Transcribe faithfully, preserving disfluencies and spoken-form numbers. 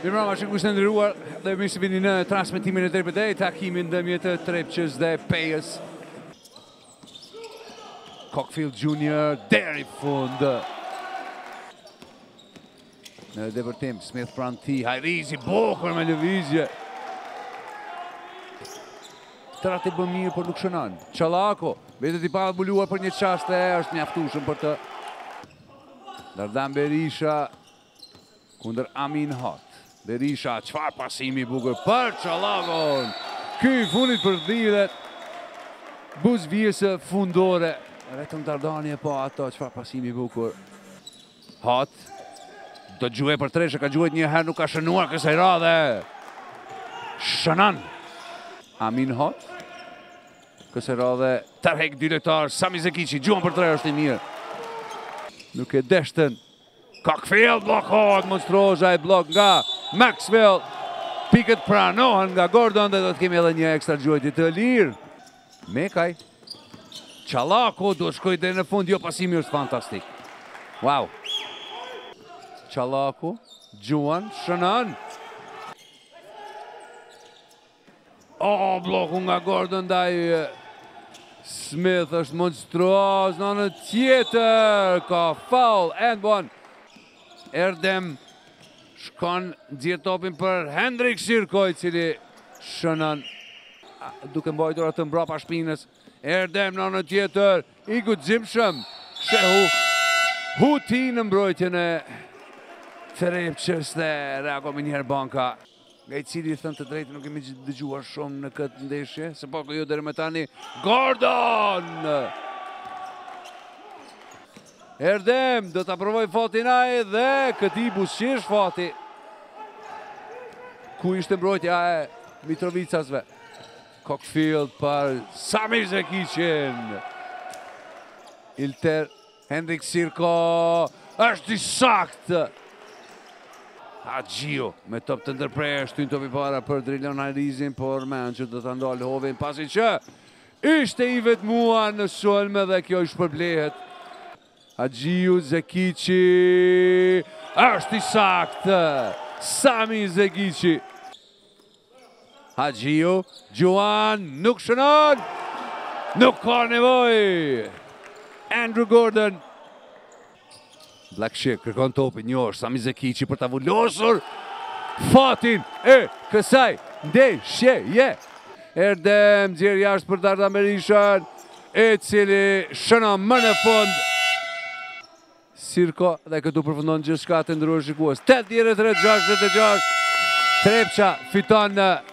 Mirëmbrëma, shikues të nderuar, dhe mirë se vini në transmetimin e drejtë për drejtë, takimin ndërmjet të Trepçës dhe Pejës. Cockfield Junior deri fund. Në depërtim, Smith pranë ti, Hajrizi, bukur me lëvizje. Tërat e bën mirë, por nuk shënon. Çallako, vetë i pa mbuluar për një çast e është mjaftueshëm për të. Dardan Berisha kundër Amin Hot. Berisha, qfar pasimi bukur për Çallakon. Ky fundit për dhidhet. Buz vjesë fundore. Vetëm Dardani e po ato, qfar pasimi bukur. Hot. Do gjuhe për treshe, ka gjuhet një herë, nuk ka shënuar kësaj radhe. Shënan. Amin Hot. Kësaj radhe tërhek dy lojtar, Sami Zekici, gjuhen për tre është i mirë. Nuk e deshtën. Cockfield blokohet, monstruoza e blok nga Maxwell. Pikët pranohen nga Gordon dhe do të kemi edhe një ekstra gjuhetje të lirë. Mekaj. Çallako do shkoj deri në fund, jo pasimi është fantastik. Wow. Çallako, Gjuan, shënon. Oh, bloku nga Gordon ndaj Smith është monstruoz, në në tjetër, ka foul, and one. Erdem shkon nxjerr topin për Hendrik Sirkoj, cili shënon duke mbajtur atë mbrapa shpinës. Erdem në në tjetër, i guximshëm. Shehu huti në mbrojtjen e Trepçës dhe reagoi me njëherë banka. Nga i cili thënë të drejtë nuk kemi dëgjuar shumë në këtë ndeshje, se po jo deri më tani. Gordon! Erdem, do të provoj fatin ai dhe këti buzëqish fati. Ku ishte mbrojtja e Mitrovicasve? Cockfield për Sami Zekicin. Ilter, Hendrik Sirko, është i saktë. Haxhiu me top të ndërprerë, shtyn topi para për Drilon Hajrizin, por men që do të ndalë hovin pasi që ishte i vetmuar në sulme dhe kjo i shpërblehet. Haxhiu, Zekici, është i saktë, Sami Zekici. Haxhiu, Gjuan, nuk shënon, nuk ka nevoj. Andrew Gordon. Black Sheep kërkon topin një orë, Sami Zekici për të vullosur fatin e kësaj ndeshjeje. Erdem, nxjerr jashtë për Dardan Berishën, e cili shënon më në fund. Sirko dhe këtu përfundon gjithçka të ndryruar shikues. tetëdhjetë e tre gjashtëdhjetë e gjashtë. Trepça fiton në